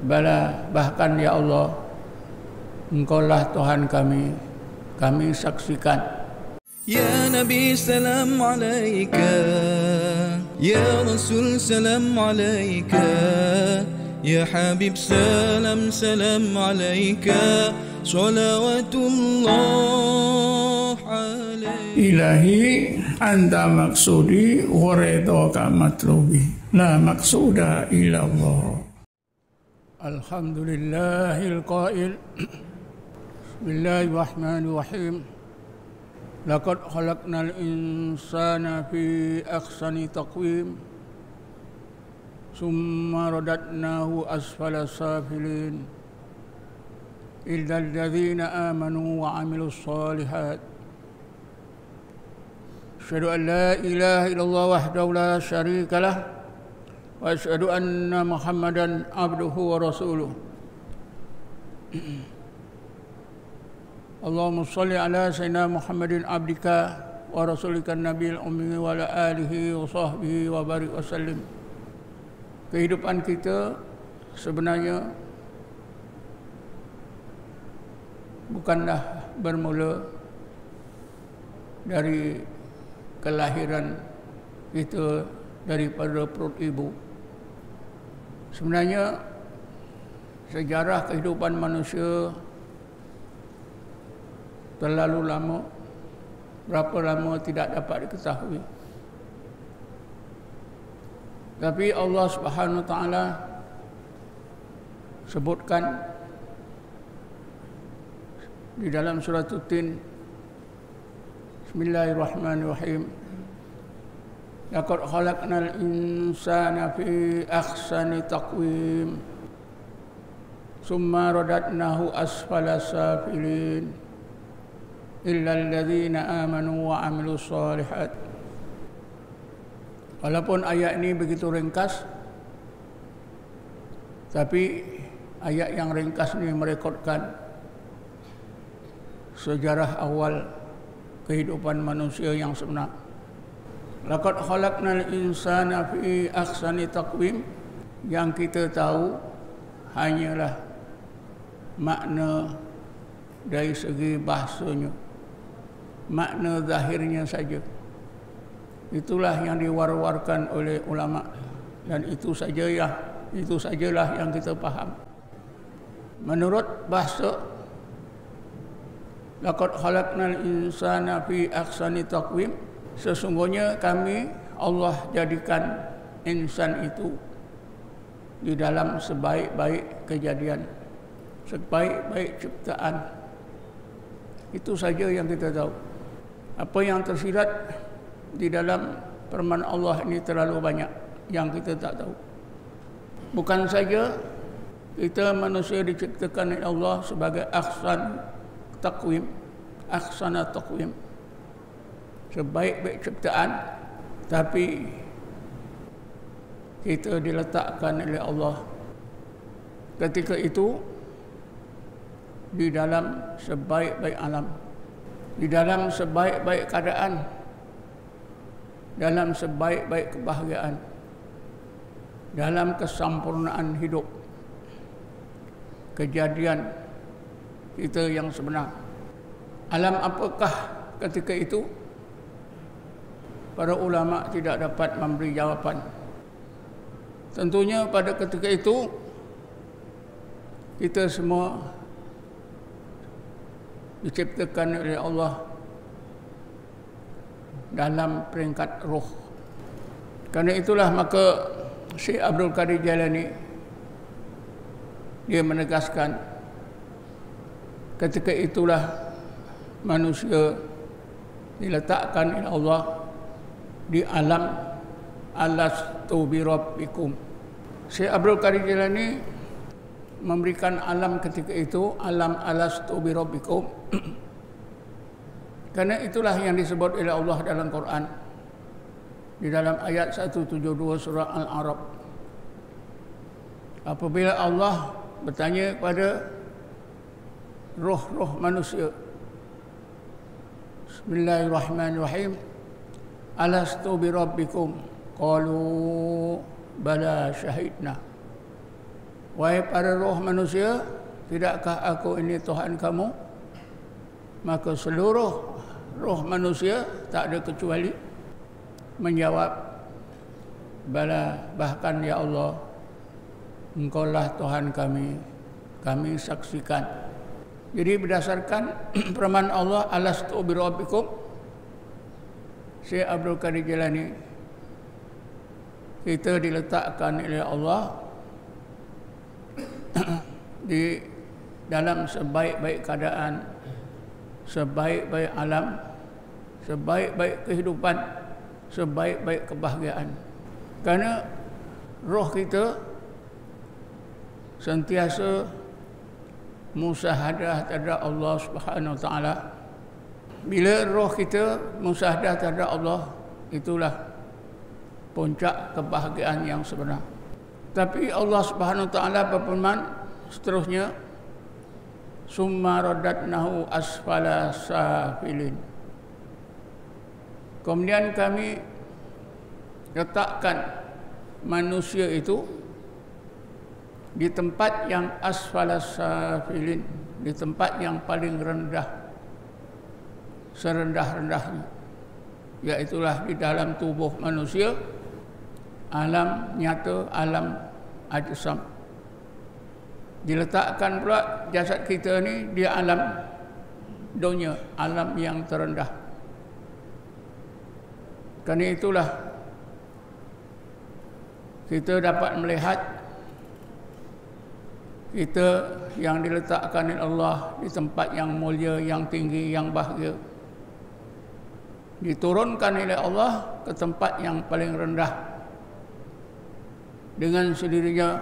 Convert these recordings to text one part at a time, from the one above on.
Bala, bahkan ya Allah, Engkaulah Tuhan kami, kami saksikan. Ya Nabi salam alaika, Ya Rasul salam alaika, Ya Habib salam salam alaika, salawatullah alaika. Ilahi anta maksudi wa ridhaka matlubi, la maksuda illa Allah. Alhamdulillahil qail, Bismillahirrahmanirrahim. Laqad khalaqnal insana fi ahsani taqwim, summa radadnahu asfala safilin, illa alladhina amanu wa amilus solihat. Asyhadu an la ilaha illallah wahdahu la syarika lah, wa asyhadu anna Muhammadan abduhu wa rasuluh. Allahumma salli ala sayyidina Muhammadin abdika wa rasulika nabiyil ummi wa ala alihi wa sahbihi wa barik wa sallim. Kehidupan kita sebenarnya bukanlah bermula dari kelahiran kita daripada perut ibu. Sebenarnya sejarah kehidupan manusia terlalu lama, berapa lama tidak dapat diketahui. Tapi Allah Subhanahu wa taala sebutkan di dalam surah At-Tin, Bismillahirrahmanirrahim. Laqad khalaqnal insana fi ahsani taqwim, summa radadnahu asfala safilin, illa alladhina amanu wa amilus solihat. Walaupun ayat ini begitu ringkas, tapi ayat yang ringkas ini merekodkan sejarah awal kehidupan manusia yang sebenar. Laqad khalaqnal insana fi ahsani taqwim, yang kita tahu hanyalah makna dari segi bahasanya, makna zahirnya saja. Itulah yang diwar-warkan oleh ulama, dan itu sajalah yang kita faham. Menurut bahasa, laqad khalaqnal insana fi ahsani taqwim, sesungguhnya kami Allah jadikan insan itu di dalam sebaik-baik kejadian, sebaik-baik ciptaan. Itu saja yang kita tahu. Apa yang tersirat di dalam firman Allah ini terlalu banyak yang kita tak tahu. Bukan saja kita manusia diciptakan oleh Allah sebagai ahsana taqwim, sebaik-baik ciptaan, tapi kita diletakkan oleh Allah ketika itu di dalam sebaik-baik alam, di dalam sebaik-baik keadaan, dalam sebaik-baik kebahagiaan, dalam kesempurnaan hidup. Kejadian kita yang sebenar. Alam apakah ketika itu? Para ulama tidak dapat memberi jawapan. Tentunya pada ketika itu kita semua diciptakan oleh Allah dalam peringkat roh. Karena itulah maka Syekh Abdul Qadir Jailani dia menegaskan, ketika itulah manusia diletakkan oleh Allah di alam alastu bi rabbikum. Syekh Abdul Qadir Jailani memberikan alam ketika itu, alam alastu bi rabbikum, karena itulah yang disebut oleh Allah dalam Quran di dalam ayat 172 surah Al-A'raf. Apabila Allah bertanya kepada roh-roh manusia, Bismillahirrahmanirrahim, alastu bi rabbikum, qalu bala syahidna. wahai para roh manusia, tidakkah aku ini Tuhan kamu? Maka seluruh roh manusia tak ada kecuali menjawab, bala, bahkan ya Allah, Engkaulah Tuhan kami, kami saksikan. Jadi berdasarkan firman Allah, alastu bi rabbikum, Syekh Abdul Qadir Jilani, kita diletakkan oleh Allah di dalam sebaik-baik keadaan, sebaik-baik alam, sebaik-baik kehidupan, sebaik-baik kebahagiaan. Karena roh kita sentiasa musyahadah terhadap Allah Subhanahu Wa Taala. Bila roh kita musyahadah terhadap Allah, itulah puncak kebahagiaan yang sebenar. Tapi Allah Subhanahu Wa Taala berfirman seterusnya, summa radadnahu asfala safilin. Kemudian kami letakkan manusia itu di tempat yang asfalas safilin, di tempat yang paling rendah, serendah-rendahnya, yaitulah di dalam tubuh manusia, alam nyata, alam ajsam. Diletakkan pula jasad kita ni di alam dunia, alam yang terendah. Kerana itulah kita dapat melihat kita yang diletakkan oleh Allah di tempat yang mulia, yang tinggi, yang bahagia, diturunkan oleh Allah ke tempat yang paling rendah. Dengan sendirinya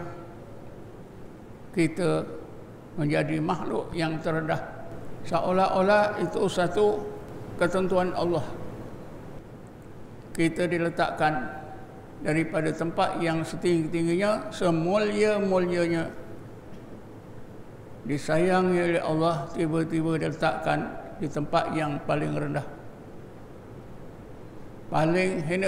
kita menjadi makhluk yang terendah, seolah-olah itu satu ketentuan Allah. Kita diletakkan daripada tempat yang setinggi-tingginya, semulia-mulianya, disayangi oleh Allah, tiba-tiba diletakkan di tempat yang paling rendah, paling hina.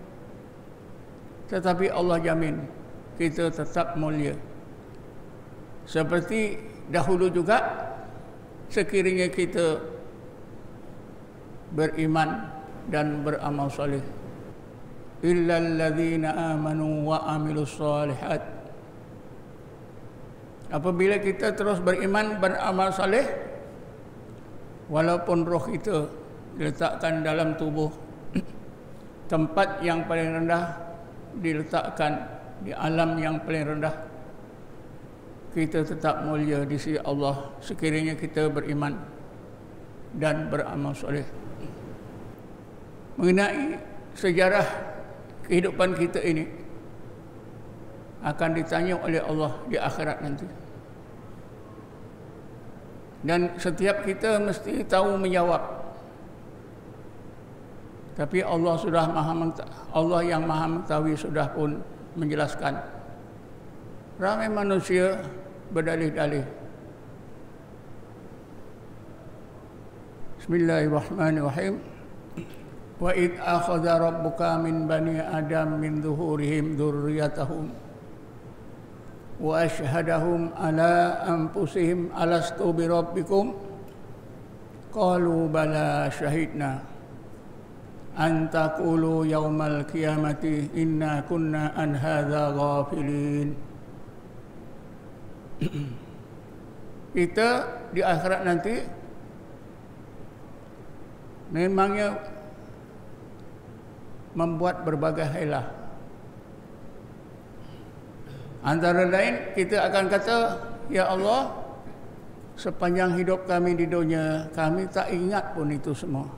Tetapi Allah jamin kita tetap mulia. Seperti dahulu juga, sekiranya kita beriman dan beramal soleh, illal ladzina amanu wa amilus solihat. Apabila kita terus beriman, beramal saleh, walaupun roh kita diletakkan dalam tubuh, tempat yang paling rendah, diletakkan di alam yang paling rendah, kita tetap mulia di sisi Allah sekiranya kita beriman dan beramal soleh. Mengenai sejarah kehidupan kita ini akan ditanya oleh Allah di akhirat nanti. Dan setiap kita mesti tahu menjawab. Tapi Allah sudah Allah yang Maha Mengetahui sudah pun menjelaskan. Ramai manusia berdalih-dalih. Bismillahirrahmanirrahim. Wa id akhadha rabbuka min bani adam min zuhurihim dzurriyyatahum wa ashhadahum ala anfusihim alastu bi rabbikum qalu bala syahidna an taqulu yaumal qiyamati inna kunna an hadza ghafilin. Kita di akhirat nanti memangnya membuat berbagai hilah. Antara lain kita akan kata, ya Allah, sepanjang hidup kami di dunia, kami tak ingat pun itu semua.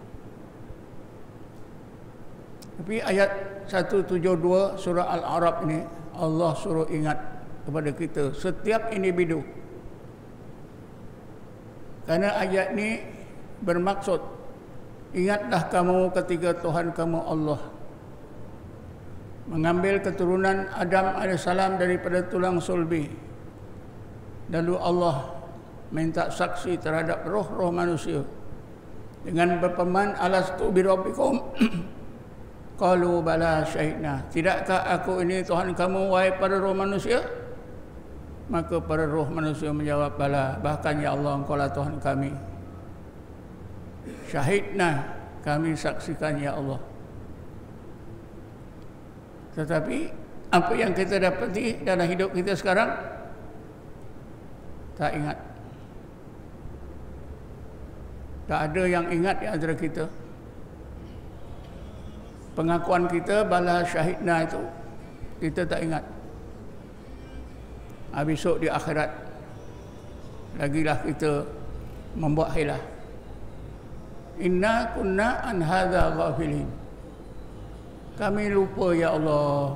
Tapi ayat 172 surah Al-A'raf ini, Allah suruh ingat kepada kita, setiap individu. Karena ayat ini bermaksud, ingatlah kamu ketika Tuhan kamu Allah mengambil keturunan Adam AS daripada tulang sulbi. Lalu Allah minta saksi terhadap roh-roh manusia dengan berfirman, alastu bi rabbikum qalu bala syahidna. Tidakkah aku ini Tuhan kamu, wahai para roh manusia? Maka para roh manusia menjawab, bala, bahkan ya Allah, Engkau lah Tuhan kami. Syahidna, kami saksikan ya Allah. Tetapi apa yang kita dapati dalam hidup kita sekarang, tak ingat. Tak ada yang ingat di antara kita. Pengakuan kita bala syahidna itu kita tak ingat. Besok di akhirat lagilah kita membuat hilah. Inna kunna an hadza ghafilin. Kami lupa ya Allah.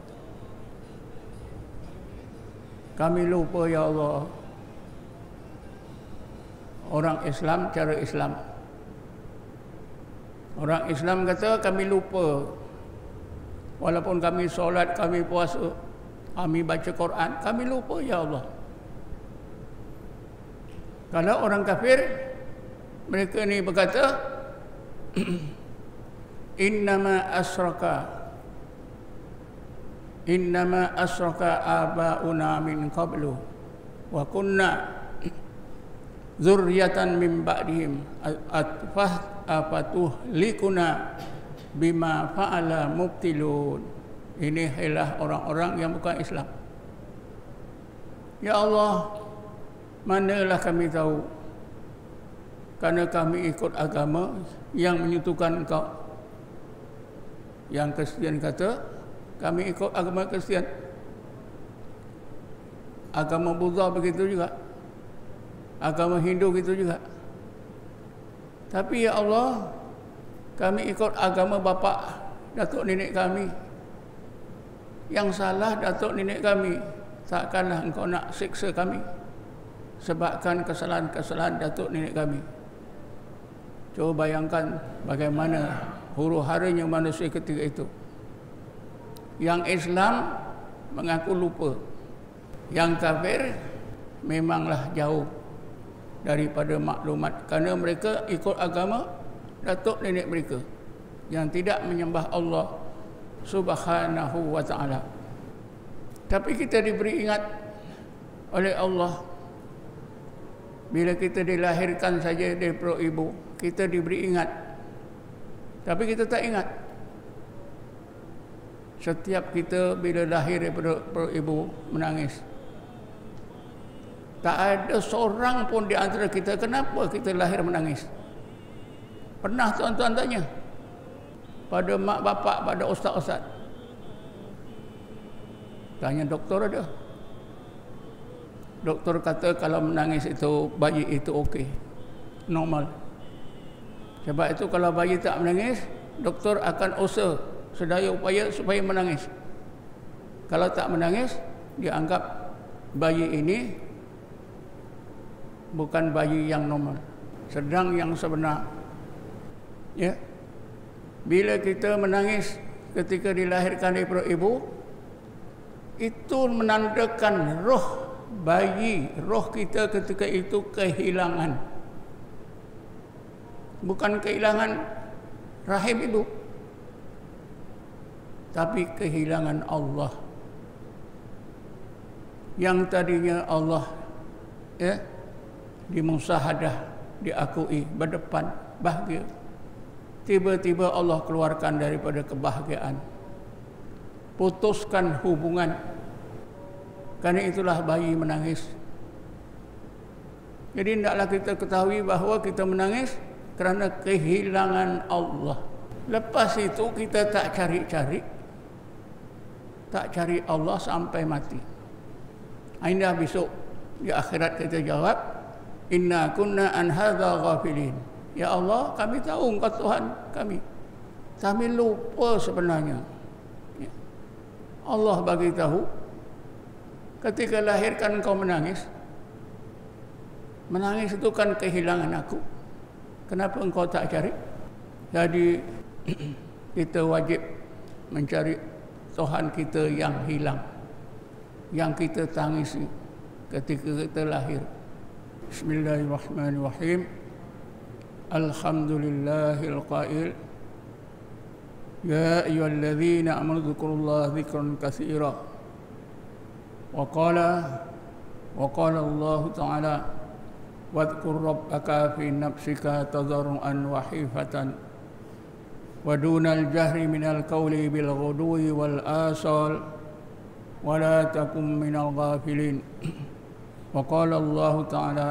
Kami lupa ya Allah. Orang Islam cara Islam. Orang Islam kata kami lupa. Walaupun kami solat, kami puasa, kami baca Quran, kami lupa ya Allah. Kalau orang kafir, mereka ni berkata innama asraka abauna min qablu wa kunna zurriyatan min ba'dihim afatuhlikuna bima fa'ala mubtilun. Ini hilah orang-orang yang bukan Islam. Ya Allah, manalah kami tahu, karena kami ikut agama yang menyutukan Engkau. Yang Kristian kata kami ikut agama Kristian. Agama Buddha begitu juga. Agama Hindu begitu juga. Tapi ya Allah, kami ikut agama bapa datuk nenek kami. Yang salah datuk nenek kami. Takkanlah Engkau nak siksa kami sebabkan kesalahan-kesalahan datuk nenek kami. Coba bayangkan bagaimana huru-haranya manusia ketika itu. Yang Islam mengaku lupa. Yang kafir memanglah jauh daripada maklumat, kerana mereka ikut agama datuk nenek mereka yang tidak menyembah Allah Subhanahu wa ta'ala. Tapi kita diberi ingat oleh Allah. Bila kita dilahirkan saja dari perut ibu, kita diberi ingat. Tapi kita tak ingat. Setiap kita bila lahir dari perut ibu menangis. Tak ada seorang pun di antara kita, kenapa kita lahir menangis? Pernah tuan-tuan tanya pada mak bapak, pada ustaz-ustaz? Tanya doktor ada. Doktor kata kalau menangis itu, bayi itu okey, normal. Sebab itu kalau bayi tak menangis, doktor akan usaha sedaya upaya supaya menangis. Kalau tak menangis, dianggap bayi ini bukan bayi yang normal, sedang yang sebenar. Ya. Bila kita menangis ketika dilahirkan dari perut ibu, itu menandakan roh bayi, roh kita ketika itu kehilangan. Bukan kehilangan rahim ibu, tapi kehilangan Allah. Yang tadinya Allah dimusahadah, diakui, berdepan, bahagia. Tiba-tiba Allah keluarkan daripada kebahagiaan, putuskan hubungan. Karena itulah bayi menangis. Jadi hendaklah kita ketahui bahawa kita menangis kerana kehilangan Allah. Lepas itu kita tak cari-cari, tak cari Allah sampai mati. Indah besok di akhirat kita jawab, inna kunna an hadza ghafilin. Ya Allah, kami tahu Engkau Tuhan kami. Kami lupa sebenarnya. Allah bagi tahu, ketika lahirkan Engkau menangis. Menangis itu kan kehilangan aku. Kenapa Engkau tak cari? Jadi kita wajib mencari Tuhan kita yang hilang, yang kita tangisi ketika kita lahir. Bismillahirrahmanirrahim. Alhamdulillahil qail, ya ayyuhalladzina amanu dzkurullaha dzikran katsira. Wa qala Wa qala Allah Ta'ala wadhkur rabbaka fi nafsika tadarruan wa khifatan wa dunal jahri minal qawli bil ghudwi wal asal wa la takum minal ghafilin. Wa qala Allah Ta'ala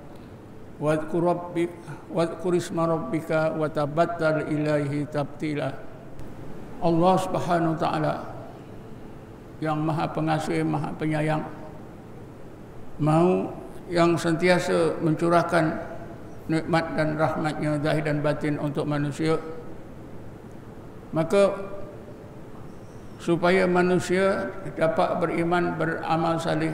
wadhkur isma rabbika wa tabattal ilaihi tabtila. Allah Subhanahu wa Ta'ala yang Maha Pengasih, Maha Penyayang, mau yang sentiasa mencurahkan nikmat dan rahmatnya zahir dan batin untuk manusia, maka supaya manusia dapat beriman, beramal saleh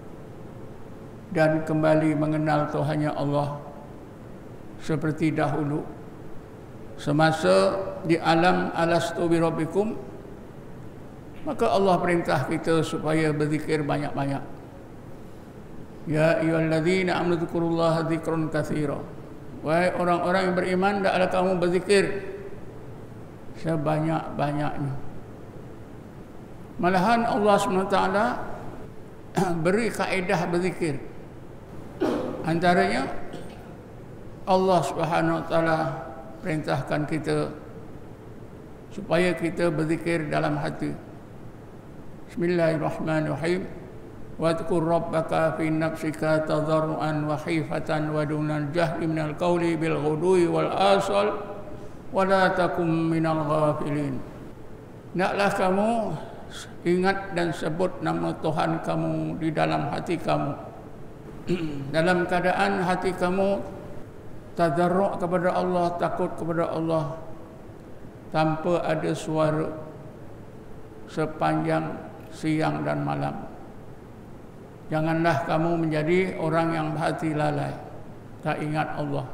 dan kembali mengenal Tuhannya Allah seperti dahulu semasa di alam alastu bi rabbikum, maka Allah perintah kita supaya berzikir banyak-banyak. Ya ayyuhalladzina amanu dzkurullaha dzikran katsira. Wahai orang-orang yang beriman, hendaklah kamu berzikir sebanyak-banyaknya. Malahan Allah SWT beri kaedah berzikir. Antaranya Allah SWT perintahkan kita supaya kita berzikir dalam hati. Bismillahirrahmanirrahim. Wadhkur rabbaka fi nafsika tadarruan wa khifatan wa dunal jahri minal qawli bil ghudwi wal asal wa la takum minal ghafilin. Hendaklah kamu ingat dan sebut nama Tuhan kamu di dalam hati kamu dalam keadaan hati kamu tadarru' kepada Allah, takut kepada Allah, tanpa ada suara sepanjang siang dan malam. Janganlah kamu menjadi orang yang berhati lalai, tak ingat Allah.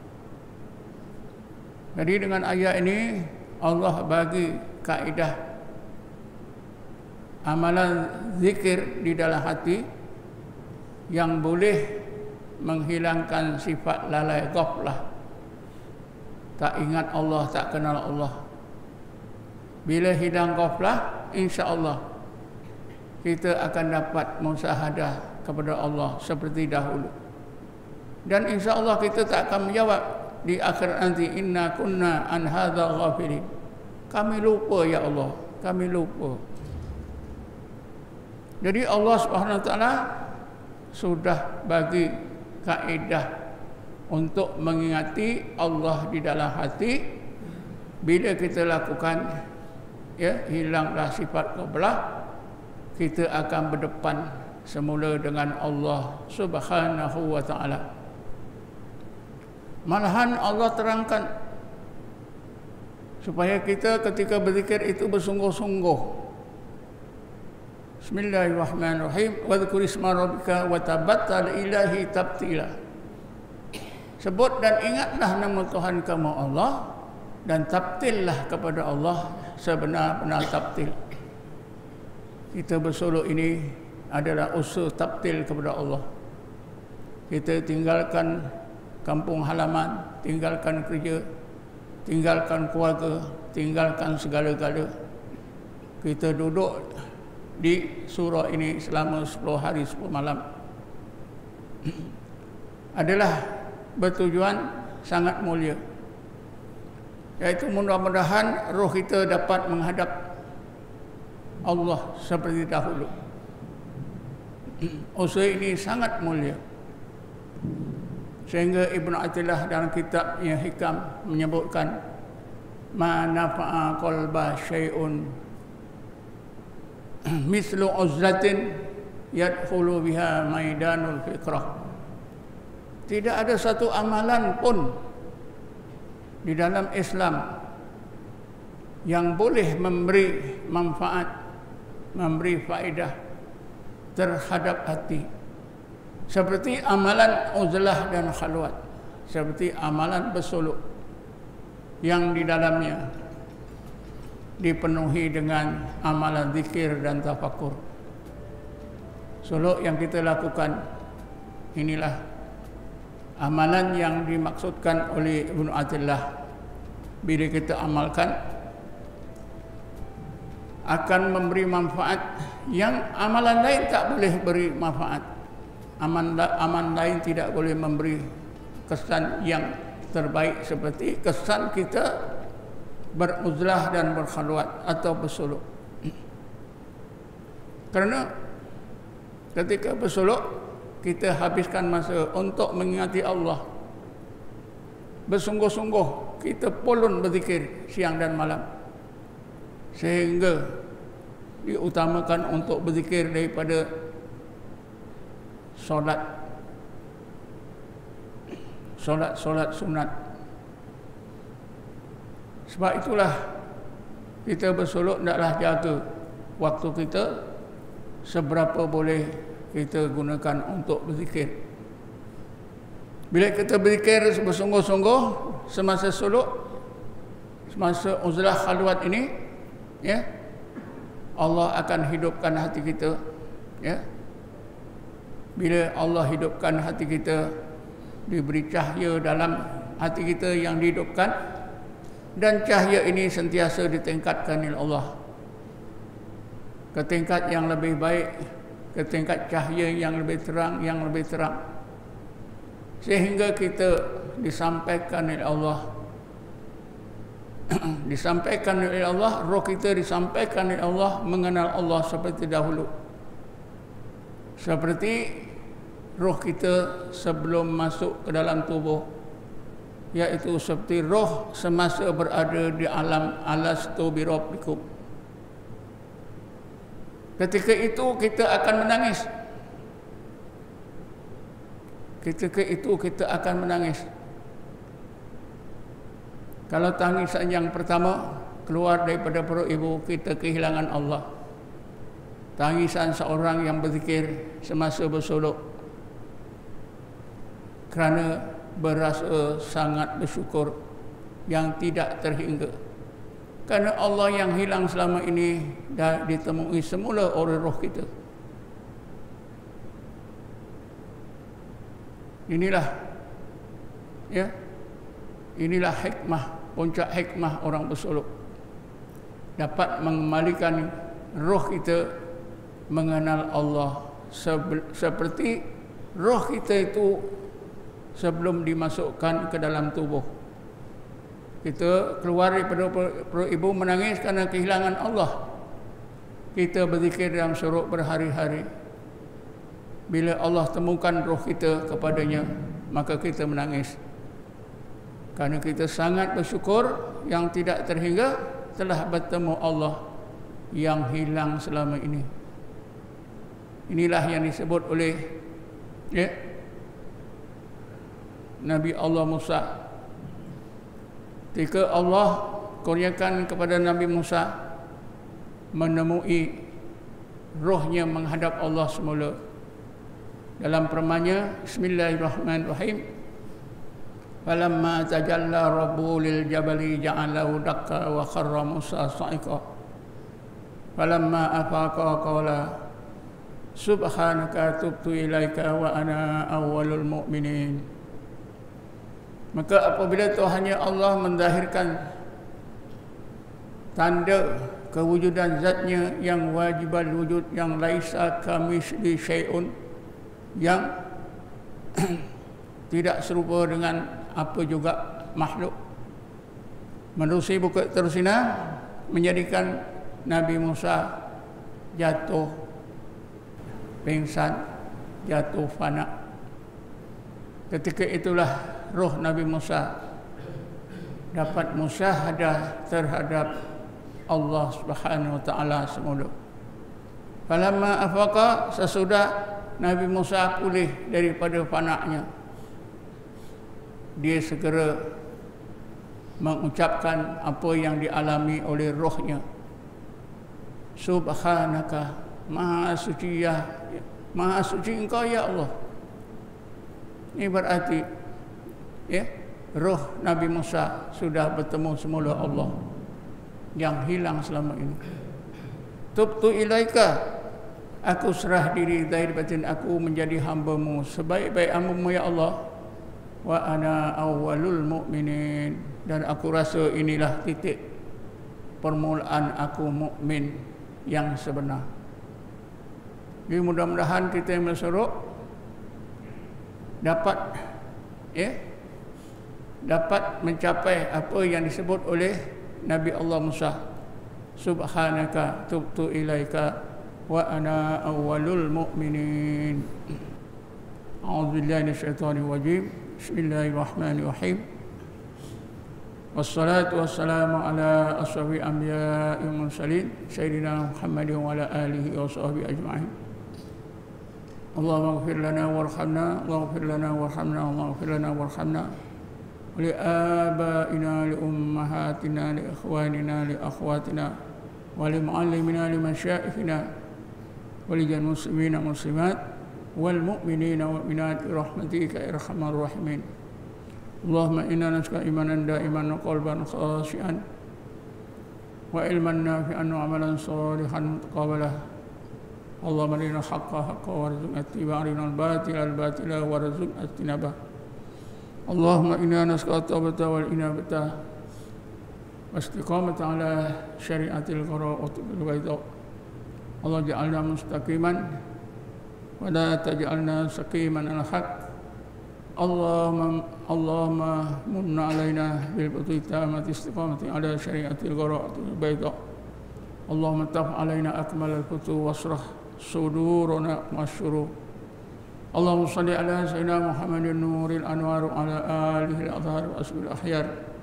Jadi dengan ayat ini Allah bagi kaedah amalan zikir di dalam hati yang boleh menghilangkan sifat lalai ghaflah, tak ingat Allah, tak kenal Allah. Bila hilang ghaflah, insya-Allah kita akan dapat musyahadah kepada Allah seperti dahulu. Dan insya-Allah kita tak akan menjawab di akhirat nanti, inna kunna an hadza ghafilin. Kami lupa ya Allah, kami lupa. Jadi Allah Subhanahu wa Ta'ala sudah bagi kaedah untuk mengingati Allah di dalam hati. Bila kita lakukan, ya, hilanglah sifat ghaflah, kita akan berdepan semula dengan Allah Subhanahu wa Ta'ala. Malahan Allah terangkan supaya kita ketika berzikir itu bersungguh-sungguh. Bismillahirrahmanirrahim. Wadhkur isma rabbika wa tabattal ilaihi tabtila. Sebut dan ingatlah nama Tuhan kamu Allah dan tabtillah kepada Allah sebenar-benar tabtil. Kita bersolok ini adalah usaha tabtil kepada Allah. Kita tinggalkan kampung halaman, tinggalkan kerja, tinggalkan keluarga, tinggalkan segala-gala. Kita duduk di surau ini selama 10 hari 10 malam. Adalah bertujuan sangat mulia, yaitu mudah-mudahan roh kita dapat menghadap Allah seperti dahulu. Usaha ini sangat mulia, sehingga Ibnu Athilah dalam kitabnya Hikam menyebutkan ma nafa'a qalba syai'un mislu uzlatin yadkhulu biha maidanul fikrah. Tidak ada satu amalan pun di dalam Islam yang boleh memberi manfaat, memberi faedah terhadap hati seperti amalan uzlah dan khalwat, seperti amalan bersolok yang di dalamnya dipenuhi dengan amalan zikir dan tafakur. Solok yang kita lakukan inilah amalan yang dimaksudkan oleh Ibnu Athilah. Bila kita amalkan akan memberi manfaat yang amalan lain tak boleh beri manfaat. aman lain tidak boleh memberi kesan yang terbaik seperti kesan kita beruzlah dan berkhalwat atau bersuluk. Karena ketika bersuluk kita habiskan masa untuk mengingati Allah. Bersungguh-sungguh kita pulun berzikir siang dan malam. Sehingga diutamakan untuk berzikir daripada solat sunat. Sebab itulah kita bersuluk hendaklah jaga waktu kita seberapa boleh kita gunakan untuk berzikir. Bila kita berzikir bersungguh-sungguh semasa suluk, semasa uzlah khalwat ini, ya, Allah akan hidupkan hati kita, ya. Bila Allah hidupkan hati kita, diberi cahaya dalam hati kita yang dihidupkan, dan cahaya ini sentiasa ditingkatkan oleh Allah ke tingkat yang lebih baik, ke tingkat cahaya yang lebih terang, sehingga kita disampaikan oleh Allah disampaikan oleh Allah, roh kita disampaikan oleh Allah mengenal Allah seperti dahulu, seperti roh kita sebelum masuk ke dalam tubuh, iaitu seperti roh semasa berada di alam alastu bi rabbikum. Ketika itu kita akan menangis. Ketika itu kita akan menangis. Kalau tangisan yang pertama keluar daripada perut ibu, kita kehilangan Allah. Tangisan seorang yang berzikir semasa bersuluk kerana berasa sangat bersyukur yang tidak terhingga. Kerana Allah yang hilang selama ini dah ditemui semula oleh roh kita. Inilah, ya, inilah hikmah, puncak hikmah orang bersuluk. Dapat mengembalikan roh kita mengenal Allah seperti roh kita itu sebelum dimasukkan ke dalam tubuh. Kita keluar daripada perut ibu menangis kerana kehilangan Allah. Kita berzikir dalam syuruk berhari-hari. Bila Allah temukan roh kita kepadanya, maka kita menangis. Kerana kita sangat bersyukur yang tidak terhingga telah bertemu Allah yang hilang selama ini. Inilah yang disebut oleh, ya, Nabi Allah Musa. Ketika Allah kurniakan kepada Nabi Musa menemui rohnya menghadap Allah semula. Dalam firman-Nya, Bismillahirrahmanirrahim. Falamma tajalla rabbu lil jabali ja'alahu dakka wa kharra Musa sa'iqa. Falamma afaqa qala subhanaka tubtu ilaika wa ana awwalul mu'minin. Maka apabila Tuhannya Allah mendahirkan tanda kewujudan zatnya yang wajibal wujud, yang laisa kamitsli syai'un, yang tidak serupa dengan apa juga makhluk, menerusi buku terusina menjadikan Nabi Musa jatuh pingsan, jatuh fana. Ketika itulah roh Nabi Musa dapat musyahadah terhadap Allah Subhanahu wa taala semula. Falamma afaqa, sesudah Nabi Musa pulih daripada fana'nya, dia segera mengucapkan apa yang dialami oleh rohnya. Subhanaka, maha suci Engkau ya Allah. Ini berarti, ya, roh Nabi Musa sudah bertemu semula Allah yang hilang selama ini. Tubtu ilaika, aku serah diri zahir batin aku menjadi hamba-Mu, sebaik-baik hamba-Mu ya Allah. Wa ana awwalul mu'minin, dan aku rasa inilah titik permulaan aku mukmin yang sebenar. Jadi mudah-mudahan kita yang bersyuruk dapat mencapai apa yang disebut oleh Nabi Allah Musa. Subhanaka tubtu ilaika wa ana awwalul mu'minin. A'udzu billahi minasyaitonir rajim. Bismillahirrahmanirrahim. Wassalatu wassalamu ala asyrafil anbiya'i wal mursalin sayyidina Muhammadin wa ala alihi wa sahbihi ajma'in. Allahumma ighfir lana warhamna, Allahumma ighfir lana warhamna, Allahumma ighfir lana warhamna. Li abaina li ummahatina li ikhwanina li akhwatina wa li muallimina li masyaikhina wa li jami'il muslimina muslimat wal mu'minina wal mu'minat bi rahmatika ya arhamar rahimin. Allahumma inna nas'aluka imanan da'iman wa qalban khashi'an wa ilman nafi'an wa amalan salihan mutaqabbalah. Allahumma arina al-haqqa haqqan warzuqna ittiba'ahu, arina al-batila al-batila warzuqna ijtinabah. Allahumma inna nas'aluka at-taubata wal inabata wa istiqamata ala syari'atil qura'atil bayda. Allah ja'alna mustaqiman wa la taj'alna saqiman al-haq. Allahumma munna alaina bil tamati istiqamati ala syari'atil qura'atil bayda. Allahumma taf alaina akmal al-futuh wasrah suduruna masyurur. Allahumma salli ala sayyidina Muhammadin nuril anwar ala alihi al-adhar wa asbil ahyar.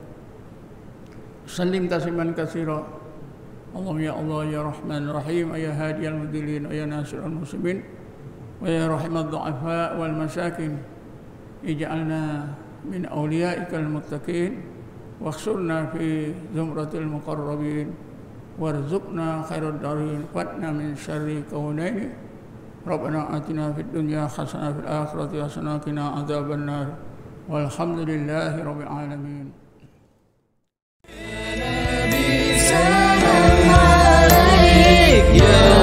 Sallim tasliman katsira. Allahumma ya Allah ya Rahman Rahim ya hadiyal mudillin ya nasirul muslimin wa ya rahimad du'afa wal masakin. Ij'alna min awliyaikal muttaqin wakhsurna fi zumratil muqarrabin warzuqna khairad darin fatna min syarri kaunaini. Rabbana atina fid dunya hasanah fil akhirati hasanah qina adzabannar. Walhamdulillahi rabbil alamin. Ya Nabi salam alaik ya